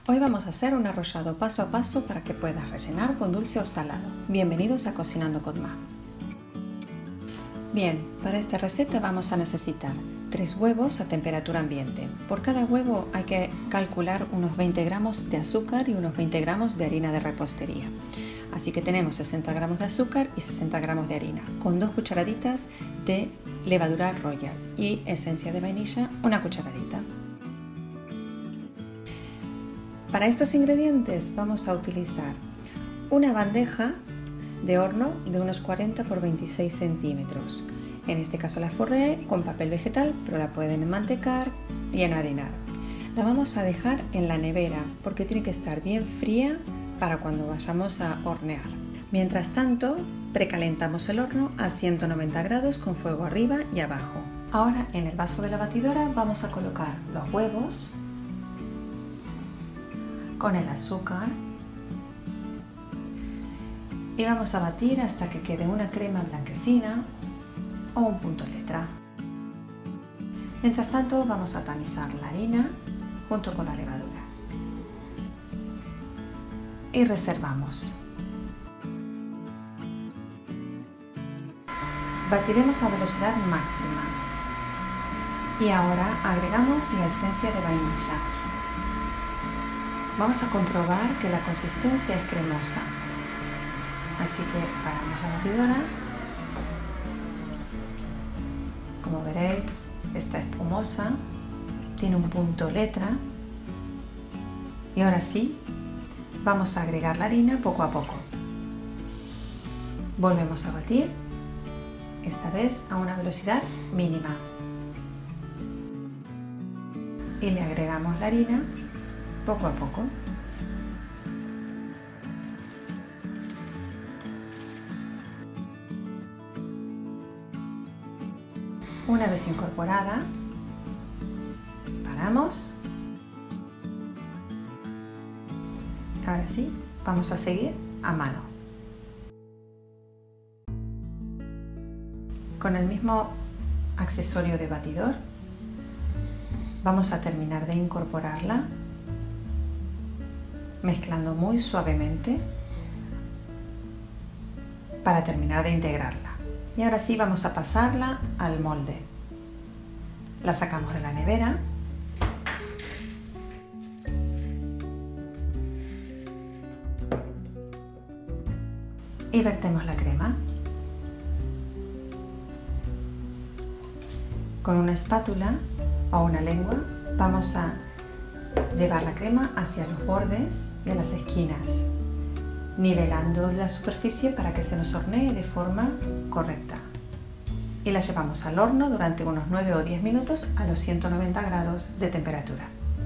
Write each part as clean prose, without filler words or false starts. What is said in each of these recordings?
Hoy vamos a hacer un arrollado paso a paso para que puedas rellenar con dulce o salado. Bienvenidos a Cocinando con Ma. Bien, para esta receta vamos a necesitar 3 huevos a temperatura ambiente. Por cada huevo hay que calcular unos 20 gramos de azúcar y unos 20 gramos de harina de repostería. Así que tenemos 60 gramos de azúcar y 60 gramos de harina, con 2 cucharaditas de levadura Royal y esencia de vainilla, una cucharadita. Para estos ingredientes vamos a utilizar una bandeja de horno de unos 40 por 26 centímetros. En este caso la forré con papel vegetal, pero la pueden enmantecar y enharinar. La vamos a dejar en la nevera porque tiene que estar bien fría para cuando vayamos a hornear. Mientras tanto, precalentamos el horno a 190 grados con fuego arriba y abajo. Ahora en el vaso de la batidora vamos a colocar los huevos con el azúcar y vamos a batir hasta que quede una crema blanquecina o un punto letra. Mientras tanto vamos a tamizar la harina junto con la levadura y reservamos. Batiremos a velocidad máxima y ahora agregamos la esencia de vainilla. Vamos a comprobar que la consistencia es cremosa, así que paramos la batidora. Como veréis, está espumosa, tiene un punto letra y ahora sí, vamos a agregar la harina poco a poco. Volvemos a batir, esta vez a una velocidad mínima y le agregamos la harina poco a poco. Una vez incorporada, paramos. Ahora sí, vamos a seguir a mano. Con el mismo accesorio de batidor, vamos a terminar de incorporarla, mezclando muy suavemente para terminar de integrarla. Y ahora sí vamos a pasarla al molde. La sacamos de la nevera y vertemos la crema. Con una espátula o una lengua vamos a llevar la crema hacia los bordes de las esquinas, nivelando la superficie para que se nos hornee de forma correcta. Y la llevamos al horno durante unos 9 o 10 minutos a los 190 grados de temperatura.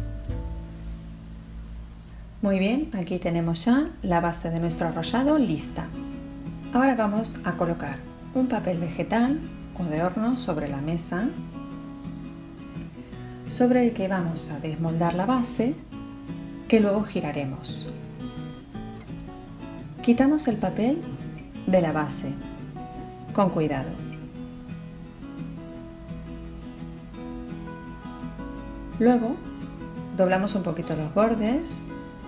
Muy bien, aquí tenemos ya la base de nuestro arrollado lista. Ahora vamos a colocar un papel vegetal o de horno sobre la mesa, sobre el que vamos a desmoldar la base, que luego giraremos. Quitamos el papel de la base, con cuidado. Luego, doblamos un poquito los bordes.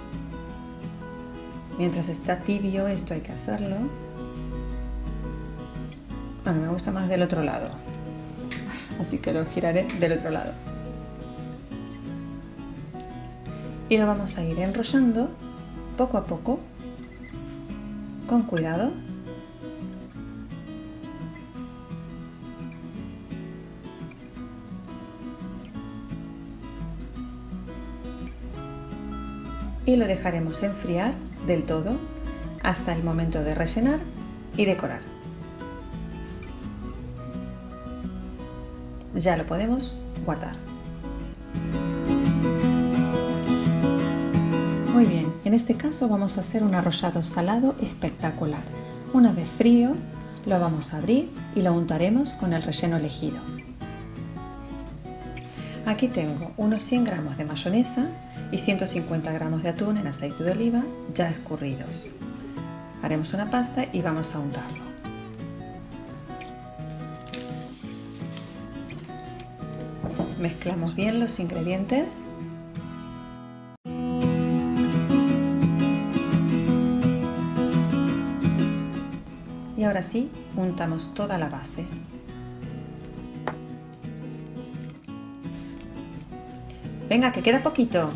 Mientras está tibio, esto hay que hacerlo. Bueno, me gusta más del otro lado, así que lo giraré del otro lado. Y lo vamos a ir enrollando poco a poco, con cuidado. Y lo dejaremos enfriar del todo hasta el momento de rellenar y decorar. Ya lo podemos guardar. Muy bien, en este caso vamos a hacer un arrollado salado espectacular. Una vez frío, lo vamos a abrir y lo untaremos con el relleno elegido. Aquí tengo unos 100 gramos de mayonesa y 150 gramos de atún en aceite de oliva ya escurridos. Haremos una pasta y vamos a untarlo. Mezclamos bien los ingredientes ahora sí, untamos toda la base. Venga, que queda poquito.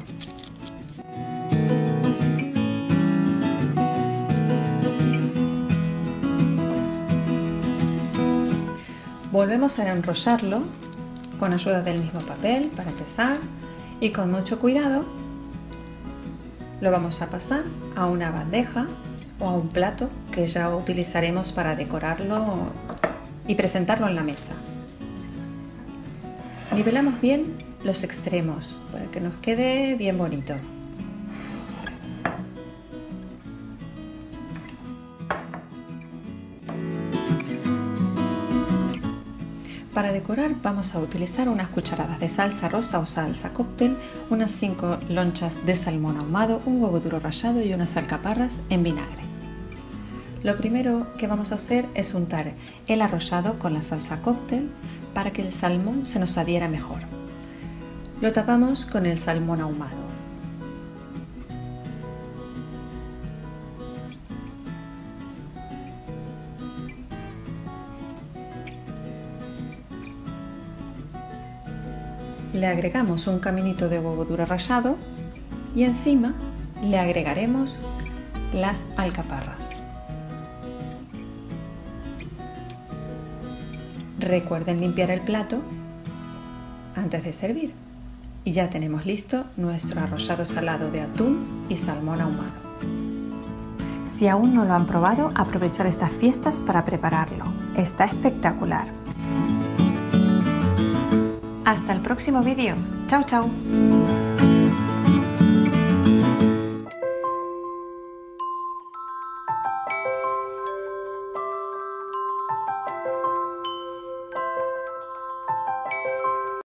Volvemos a enrollarlo con ayuda del mismo papel para empezar y con mucho cuidado lo vamos a pasar a una bandeja o a un plato que ya utilizaremos para decorarlo y presentarlo en la mesa. Nivelamos bien los extremos para que nos quede bien bonito. Para decorar vamos a utilizar unas cucharadas de salsa rosa o salsa cóctel, unas 5 lonchas de salmón ahumado, un huevo duro rallado y unas alcaparras en vinagre. Lo primero que vamos a hacer es untar el arrollado con la salsa cóctel para que el salmón se nos adhiera mejor. Lo tapamos con el salmón ahumado. Le agregamos un caminito de huevo duro rallado y encima le agregaremos las alcaparras. Recuerden limpiar el plato antes de servir y ya tenemos listo nuestro arrollado salado de atún y salmón ahumado. Si aún no lo han probado, aprovechar estas fiestas para prepararlo. Está espectacular. Hasta el próximo vídeo. Chao, chao.